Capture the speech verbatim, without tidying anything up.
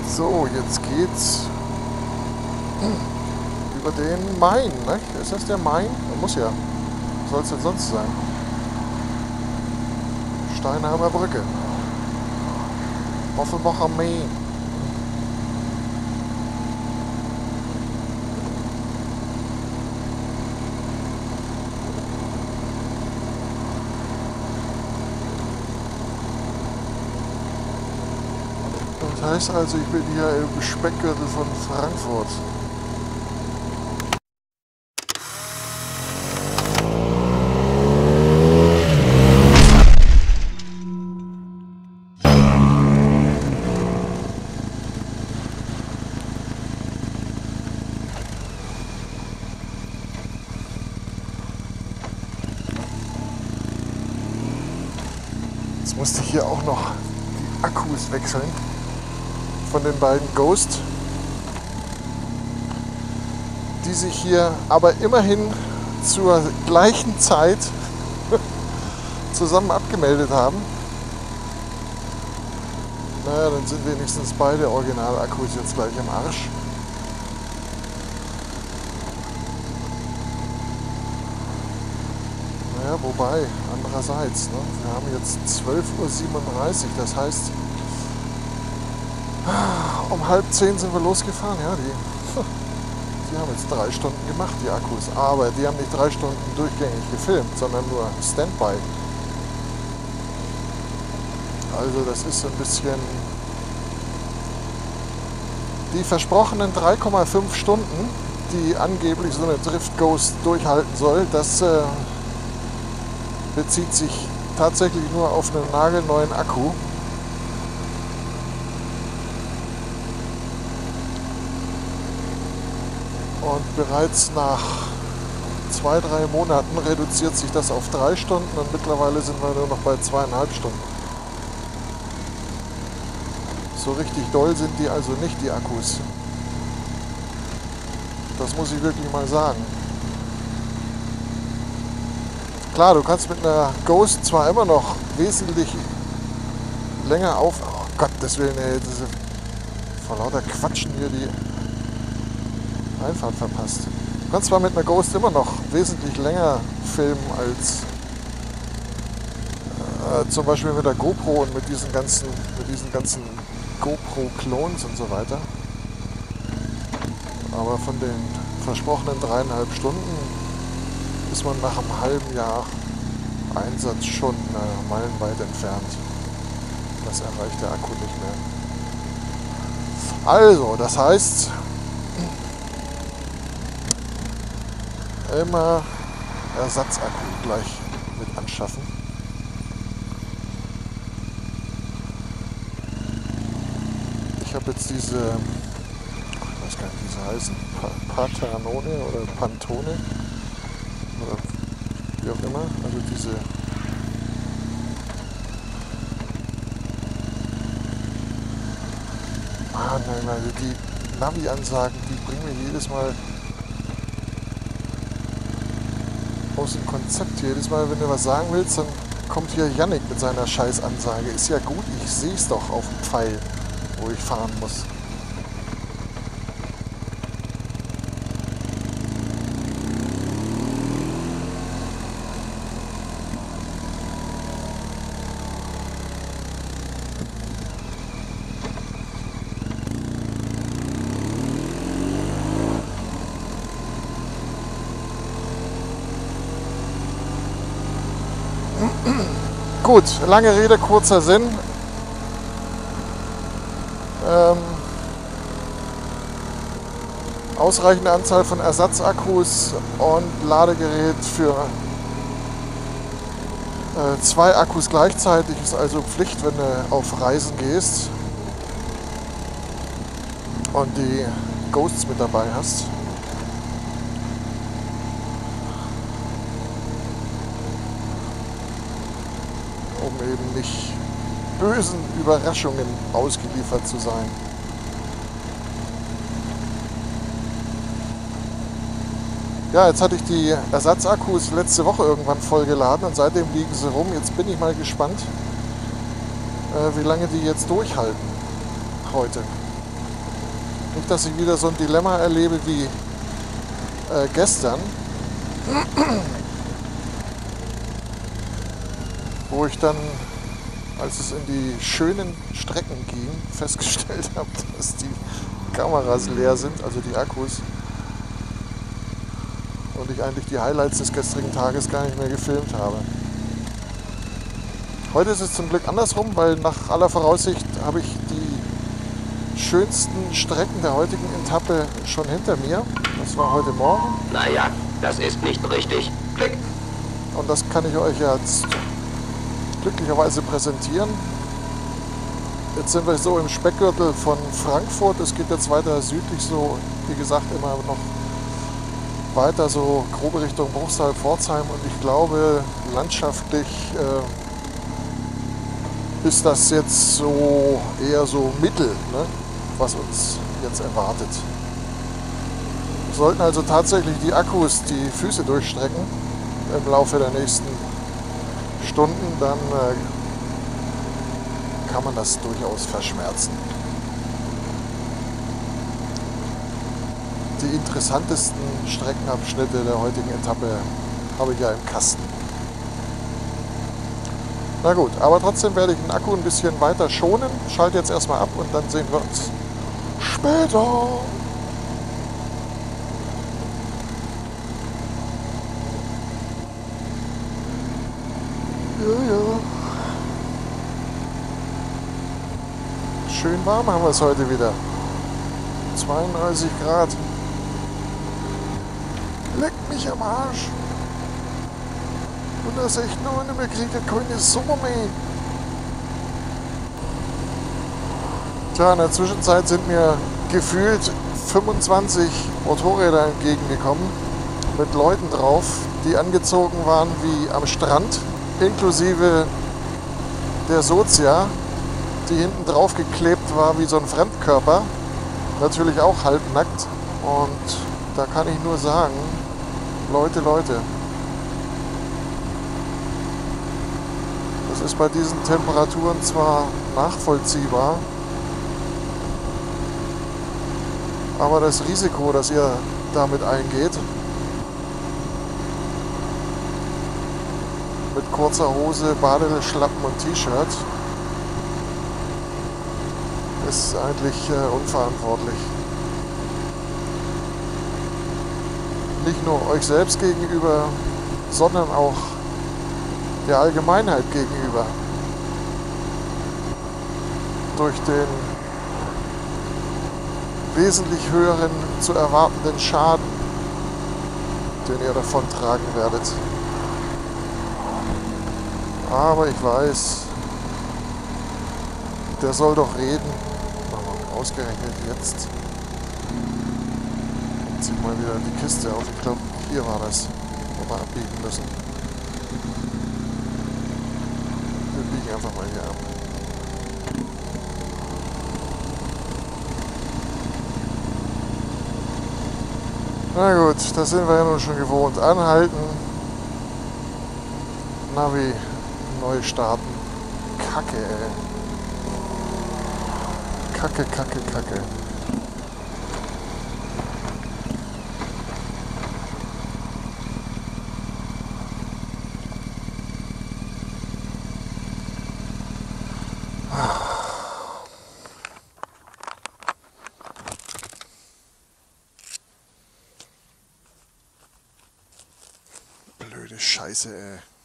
So, jetzt geht's über den Main, ne? Ist das der Main? Muss ja. Was soll es denn sonst sein? Steinheimer Brücke. Offenbacher Main. Das heißt also, ich bin hier im Speckgürtel von Frankfurt. Jetzt musste ich hier auch noch die Akkus wechseln von den beiden Ghost, die sich hier aber immerhin zur gleichen Zeit zusammen abgemeldet haben. Naja, dann sind wenigstens beide Original-Akkus jetzt gleich im Arsch. Naja, wobei, andererseits, ne? Wir haben jetzt zwölf Uhr siebenunddreißig, das heißt, um halb zehn sind wir losgefahren. Ja, die, die haben jetzt drei Stunden gemacht, die Akkus. Aber die haben nicht drei Stunden durchgängig gefilmt, sondern nur Standby. Also das ist so ein bisschen... Die versprochenen drei Komma fünf Stunden, die angeblich so eine Drift Ghost durchhalten soll, das äh, bezieht sich tatsächlich nur auf einen nagelneuen Akku. Und bereits nach zwei, drei Monaten reduziert sich das auf drei Stunden und mittlerweile sind wir nur noch bei zweieinhalb Stunden. So richtig doll sind die also nicht, die Akkus. Das muss ich wirklich mal sagen. Klar, du kannst mit einer Ghost zwar immer noch wesentlich länger auf... Oh Gottes Willen, ey, das ist vor lauter Quatschen hier die Einfahrt verpasst. Du kannst zwar mit einer Ghost immer noch wesentlich länger filmen als äh, zum Beispiel mit der GoPro und mit diesen ganzen, mit diesen ganzen GoPro-Clones und so weiter. Aber von den versprochenen dreieinhalb Stunden ist man nach einem halben Jahr Einsatz schon äh, meilenweit entfernt. Das erreicht der Akku nicht mehr. Also, das heißt, immer Ersatzakku gleich mit anschaffen. Ich habe jetzt diese, ich weiß gar nicht, wie sie heißen, Patanone oder Pantone oder wie auch immer, also diese ah nein, also die Navi-Ansagen, die bringen mir jedes Mal aus dem Konzept. Jedes Mal, wenn du was sagen willst, dann kommt hier Yannick mit seiner Scheißansage. Ist ja gut, ich sehe es doch auf dem Pfeil, wo ich fahren muss. Gut, lange Rede, kurzer Sinn. Ähm, ausreichende Anzahl von Ersatzakkus und Ladegerät für äh, zwei Akkus gleichzeitig ist also Pflicht, wenn du auf Reisen gehst und die Ghosts mit dabei hast. Um eben nicht bösen Überraschungen ausgeliefert zu sein. Ja, jetzt hatte ich die Ersatzakkus letzte Woche irgendwann vollgeladen und seitdem liegen sie rum. Jetzt bin ich mal gespannt, äh, wie lange die jetzt durchhalten heute. Nicht, dass ich wieder so ein Dilemma erlebe wie äh, gestern, wo ich dann, als es in die schönen Strecken ging, festgestellt habe, dass die Kameras leer sind, also die Akkus, und ich eigentlich die Highlights des gestrigen Tages gar nicht mehr gefilmt habe. Heute ist es zum Glück andersrum, weil nach aller Voraussicht habe ich die schönsten Strecken der heutigen Etappe schon hinter mir. Das war heute Morgen. Naja, das ist nicht richtig. Klick. Und das kann ich euch jetzt glücklicherweise präsentieren. Jetzt sind wir so im Speckgürtel von Frankfurt. Es geht jetzt weiter südlich, so wie gesagt immer noch weiter so grobe Richtung Bruchsal, Pforzheim. Und ich glaube, landschaftlich äh, ist das jetzt so eher so mittel, ne, was uns jetzt erwartet. Wir sollten also tatsächlich die Akkus die Füße durchstrecken im Laufe der nächsten Stunden, dann äh, kann man das durchaus verschmerzen. Die interessantesten Streckenabschnitte der heutigen Etappe habe ich ja im Kasten. Na gut, aber trotzdem werde ich den Akku ein bisschen weiter schonen. Schalte jetzt erstmal ab und dann sehen wir uns später. Ja, ja. Schön warm haben wir es heute wieder. zweiunddreißig Grad. Leckt mich am Arsch. Und das ist echt noch nicht mehr kriegt, keine Sommer mehr. Tja, in der Zwischenzeit sind mir gefühlt fünfundzwanzig Motorräder entgegengekommen mit Leuten drauf, die angezogen waren wie am Strand, inklusive der Sozia, die hinten drauf geklebt war wie so ein Fremdkörper, natürlich auch halbnackt. Und da kann ich nur sagen, Leute, Leute, das ist bei diesen Temperaturen zwar nachvollziehbar, aber das Risiko, das ihr damit eingeht, mit kurzer Hose, Badeschlappen und T-Shirt, ist eigentlich äh, unverantwortlich. Nicht nur euch selbst gegenüber, sondern auch der Allgemeinheit gegenüber. Durch den wesentlich höheren zu erwartenden Schaden, den ihr davon tragen werdet. Aber ich weiß, der soll doch reden. Ausgerechnet jetzt. Jetzt zieht mal wieder die Kiste auf. Ich glaube, hier war das, wo wir abbiegen müssen. Wir biegen einfach mal hier ab. Na gut, das sind wir ja nun schon gewohnt. Anhalten, Navi, neu starten. Kacke, ey. Kacke, Kacke, Kacke. Blöde Scheiße, ey.